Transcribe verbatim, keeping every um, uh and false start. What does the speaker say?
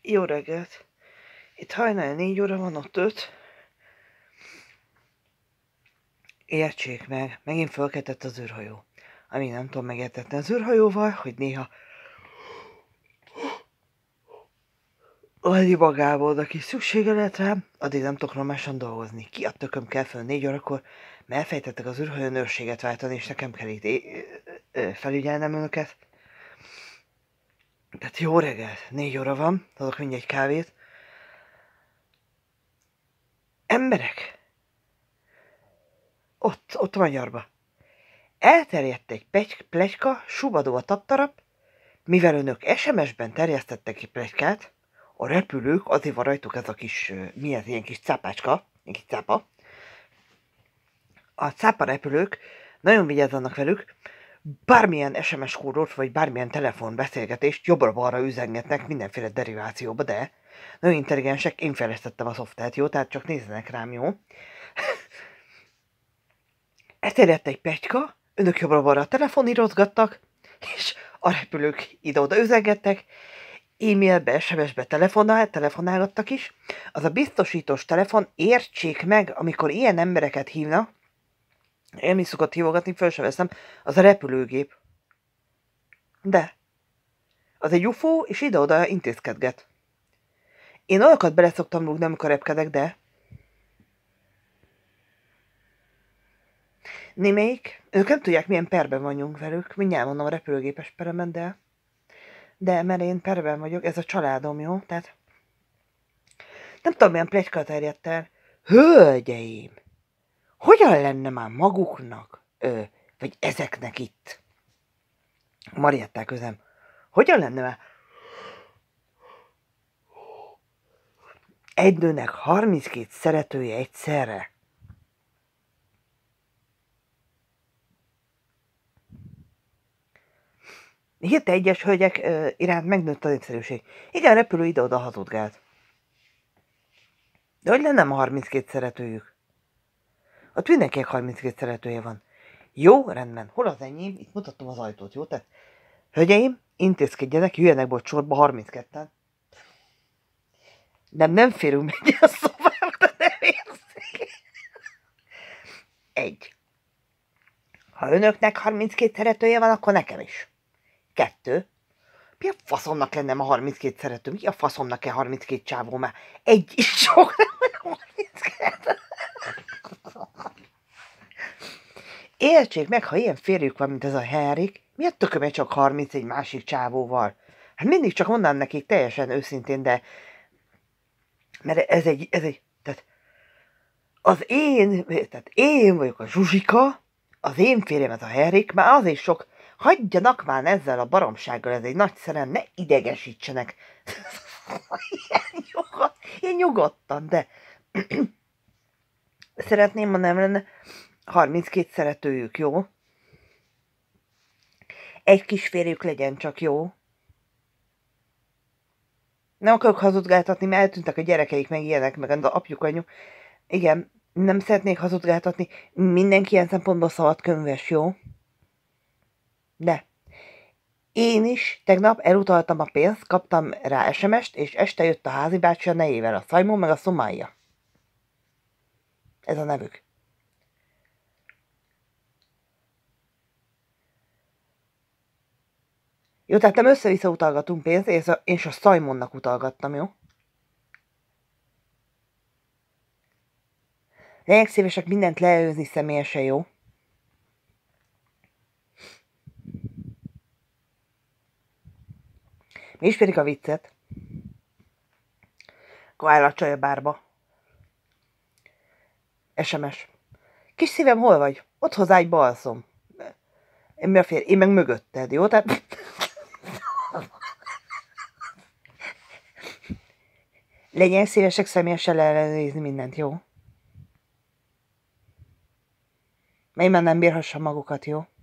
Jó reggelt! Itt hajnal négy óra van, ott öt. Értsék meg, megint fölkeltett az űrhajó. Amíg nem tudom megértetni az űrhajóval, hogy néha annyi magából oda kis szüksége lehet rám, addig nem tudok normálisan dolgozni. Ki a tököm kell föl négy órakor, mert elfejtettek az űrhajón őrséget váltani, és nekem kell itt felügyelnem önöket. Tehát jó reggelt, négy óra van, adok mindjárt egy kávét. Emberek! Ott, ott a magyarba. Elterjedt egy pletyka, subadó a taptarap, mivel önök es em es-ben terjesztettek ki pletykát, a repülők, azért van rajtuk ez a kis, mi ez, ilyen kis cápácska, ilyen kis cápa. A cápa repülők nagyon vigyázzanak velük, bármilyen es em es kódot, vagy bármilyen telefonbeszélgetést jobbra-balra üzengetnek mindenféle derivációba, de nagyon intelligensek, én fejlesztettem a szoftvert, jó? Tehát csak nézzenek rám, jó? Elterjedt egy pletyka, önök jobbra-balra telefonírozgattak, és a repülők ide-oda üzengettek, e-mailbe, es em es-be telefonál, telefonálgattak is. Az a biztosítós telefon, értsék meg, amikor ilyen embereket hívnak, én is szokott hívogatni, föl sem veszem, az a repülőgép. De az egy ufó, és ide-oda intézkedget. Én olyanokat bele szoktam rúgni, amikor repkedek, de némelyik, ők nem tudják, milyen perben vagyunk velük. Mindjárt mondom a repülőgépes peremen, de de mert én perben vagyok, ez a családom, jó? Tehát nem tudom, milyen pletyka terjedt el. Hölgyeim! Hogyan lenne már maguknak, ö, vagy ezeknek itt? Marietták közem. Hogyan lenne már egy nőnek harminckét szeretője egyszerre? Hirte egyes hölgyek ö, iránt megnőtt a népszerűség. Igen, repülő ide-oda hazudgált. De hogy lenne a harminckét szeretőjük? Ott mindenkinek harminckét szeretője van. Jó, rendben. Hol az enyém? Itt mutatom az ajtót, jó? Tehát, hölgyeim, intézkedjenek, jöjjenek be sorba harmincketten. Nem, nem férünk meg a szobába, de nem érzik. Egy. Ha önöknek harminckét szeretője van, akkor nekem is. Kettő. Mi a faszomnak lenne ma harminckét szerető? Mi a faszomnak kell harminckét csávó már? Egy is sok, nem harminckét. Értsék meg, ha ilyen férjük van, mint ez a Henrik, mi a tököme csak harminc egy másik csávóval? Hát mindig csak mondanám nekik teljesen őszintén, de mert ez egy, ez egy, tehát az én, tehát én vagyok a Zsuzsika, az én férjem ez a Henrik, már az is sok, hagyjanak már ezzel a baromsággal, ez egy nagy szerelem, ne idegesítsenek. Ilyen, nyugod, ilyen nyugodtan, de szeretném, ha nem lenne harminckét szeretőjük, jó? Egy kis férjük legyen csak, jó? Nem akarok hazudgáltatni, mert eltűntek a gyerekeik, meg ilyenek, meg az apjuk, anyjuk. Igen, nem szeretnék hazudgáltatni. Mindenki ilyen szempontból szabadkönyves, jó? De én is tegnap elutaltam a pénzt, kaptam rá es em est, és este jött a házi bácsi a nejével, a Szajmó, meg a Szomája. Ez a nevük. Jó, tehát nem össze-vissza utalgatunk pénzt, és a, és a Szajmonnak utalgattam, jó? Legyenek szívesek mindent leelőzni személyesen, jó? Mi ismerik a viccet? Akkor a csaj a bárba. es em es. Kis szívem, hol vagy? Ott hozzágyba alszom. Én, mi a fér? Én meg mögötted, jó? Tehát... Legyen szívesek személyesen leellenőrizni mindent, jó? Mely már nem bírhassa magukat, jó?